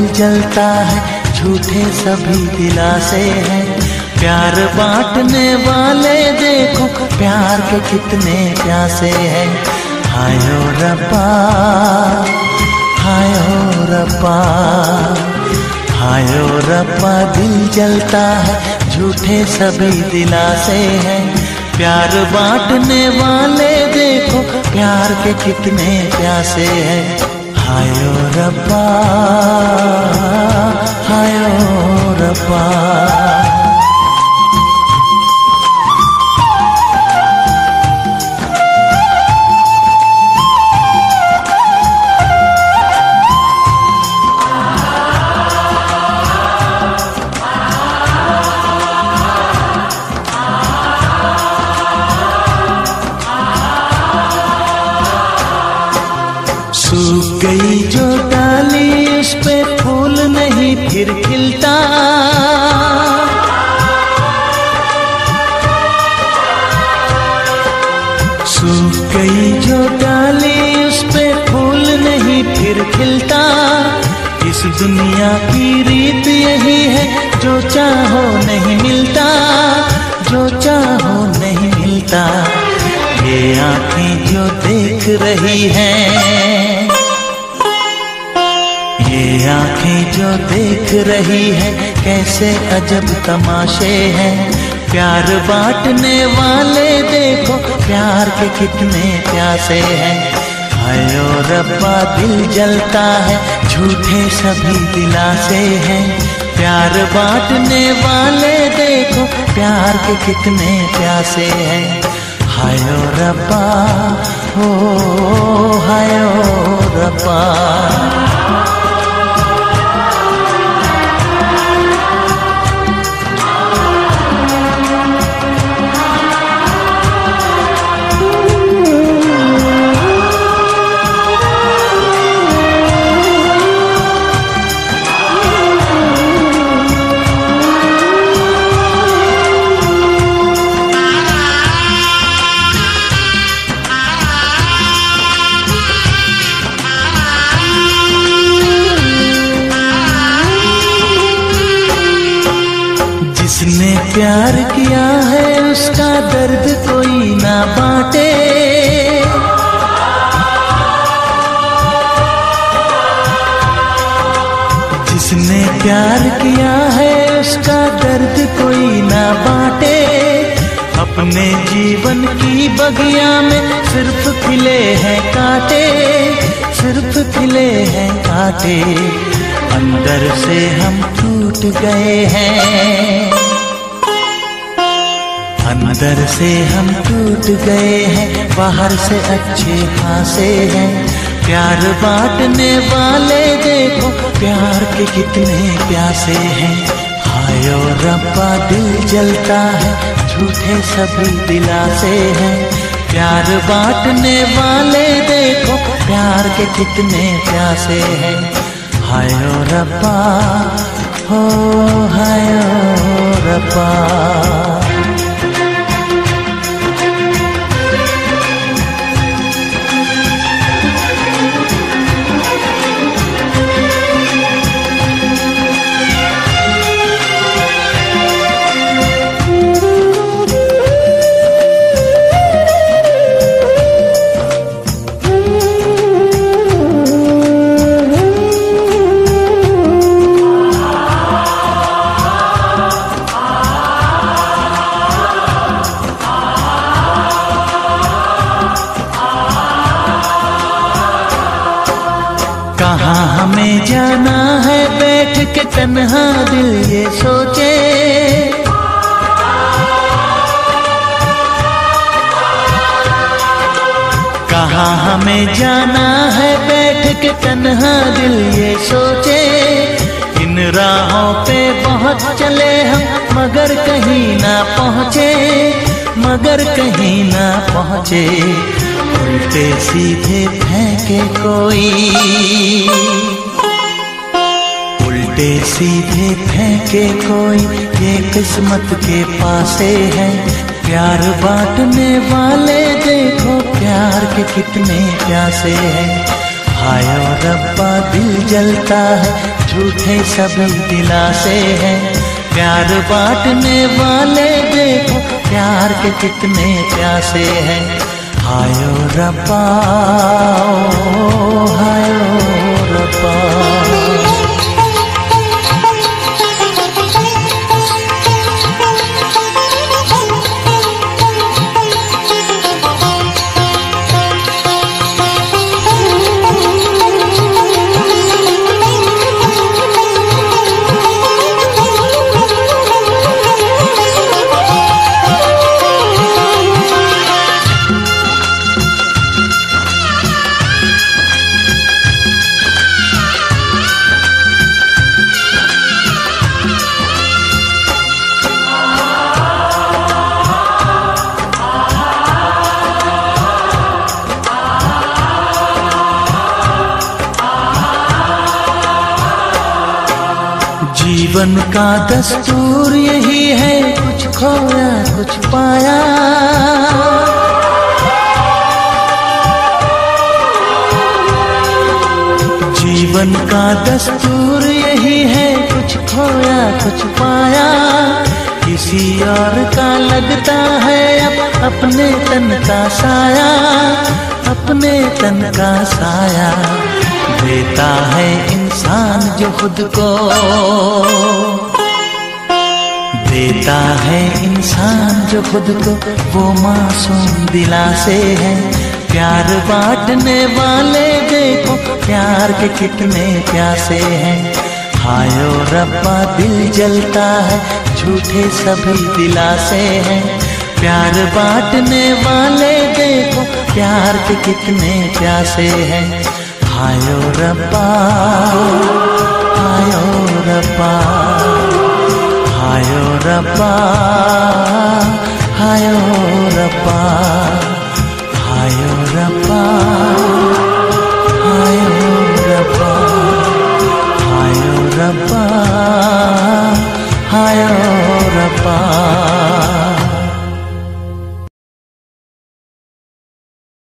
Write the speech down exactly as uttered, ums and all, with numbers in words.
जलता है, झूठे सभी दिलासे हैं। प्यार बांटने वाले देखो, प्यार के कितने प्यासे हैं। हाय ओ रब्बा, हाय ओ रब्बा, हाय ओ रब्बा, दिल जलता है, झूठे सभी दिलासे हैं। प्यार बांटने वाले देखो, प्यार के कितने प्यासे हैं। हाय ओ रब्बा, हाय ओ रब्बा। सूख गई जो डाली, उस पे फूल नहीं फिर खिलता। सूख गई जो डाली, उस पे फूल नहीं फिर खिलता। इस दुनिया की रीत यही है, जो चाहो नहीं मिलता, जो चाहो नहीं मिलता। ये आँखें जो देख रही हैं, ये आँखें जो देख रही है, कैसे अजब तमाशे हैं। प्यार बांटने वाले देखो, प्यार के कितने प्यासे हैं। हाय ओ रब्बा, दिल जलता है, झूठे सभी दिलासे हैं। प्यार बांटने वाले देखो, प्यार के कितने प्यासे हैं। हाय ओ रब्बा, हो हाय ओ रब्बा। जिसने प्यार किया है, उसका दर्द कोई ना बांटे। जिसने प्यार किया है, उसका दर्द कोई ना बांटे। अपने जीवन की बगिया में सिर्फ खिले हैं कांटे, सिर्फ खिले हैं कांटे। अंदर से हम टूट गए हैं, अंदर से हम टूट गए हैं, बाहर से अच्छे खासे हैं। प्यार बांटने वाले देखो, प्यार के कितने प्यासे हैं। हाय ओ रब्बा, दिल जलता है, झूठे सभी दिलासे हैं। प्यार बांटने वाले देखो, प्यार के कितने प्यासे हैं। हाय ओ रब्बा, हो हाय ओ रब्बा। कहाँ हमें जाना है, बैठ के तन्हा दिल ये सोचे। कहाँ हमें जाना है, बैठ के तन्हा दिल ये सोचे। इन राहों पे बहुत चले हम, मगर कहीं ना पहुँचे, मगर कहीं ना पहुँचे। उल्टे सीधे फेंके कोई, उल्टे सीधे फेंके कोई, ये किस्मत के पासे है। प्यार बांटने वाले देखो, प्यार के कितने प्यासे हैं। हायो रब्बा दिल जलता है, झूठे सभी दिलासे हैं। प्यार बांटने वाले देखो प्यार के कितने प्यासे हैं। हायो रब्बा ओ हायो रब्बा। जीवन का दस्तूर यही है, कुछ खोया कुछ पाया। जीवन का दस्तूर यही है, कुछ खोया कुछ पाया। किसी और का लगता है अब अपने तन का साया, अपने तन का साया। देता है इंसान जो खुद को, देता है इंसान जो खुद को, वो मासूम दिलासे हैं। प्यार बांटने वाले देखो प्यार के कितने प्यासे हैं। हायो रब्बा दिल जलता है, झूठे सभी दिलासे हैं। प्यार बांटने वाले देखो प्यार के कितने प्यासे हैं। हायो रब्बा हायो रब्बा हायो रब्बा हायो रब्बा हायो रब्बा।